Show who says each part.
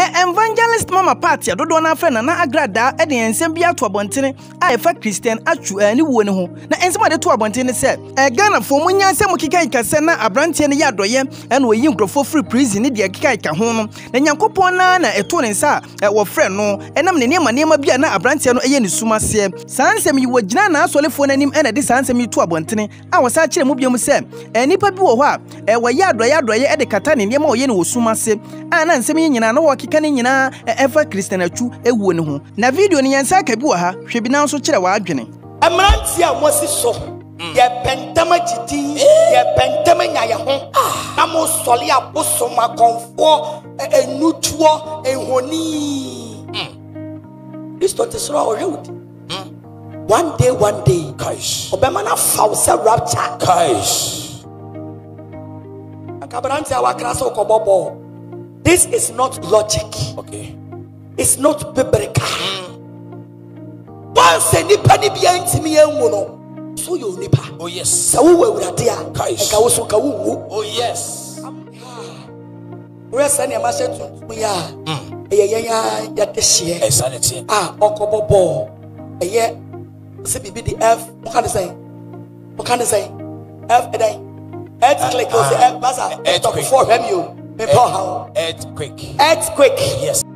Speaker 1: evangelist mama party dodo na afre na agrada e de ensem bia to abontene a efa Christian Atsu ani wo ne ho na ensem ade to abontene se Ghana fo munya nsem kika ikase na abrante ne ya doye e na oyi nkrofo free prison ne de kika ika ho no na nyankopon na eto ne nsa wo frɛ no enam ne nema bia na abrante no eye ne sumase sansem yi wo gina na asolefo nanim e na de sansem yi to abontene a wo sa kire mu biam se nipa bi wo ho a wo ya doye e de kata ne nema oye ne wo sumase a na nsem yi nyina na wo kika ne nyina efa Christian Atsu ewuo ne ho na video ne yansa ka bi wo ha hwe bi na so kire wa adwene
Speaker 2: amranti a mosi so ye pentama gidi ye pentama nyaye ho na mo sole aboso makonfo enutuo ehoni Kristo tesoro orewudi one day kaish obema na fausa rapture kaish akabranti a wakra so kobobo. This is not logic. Okay. It's not biblical. Once any penny be intimi enwono, so you nipa. Oh yes. So we were there. Oh yes. Where send your message to me? Ya deshe. Insanity. Okobobo. See the F. What can I say? What can I say? F earthquake. F. Talk for him you. Earthquake. Yes.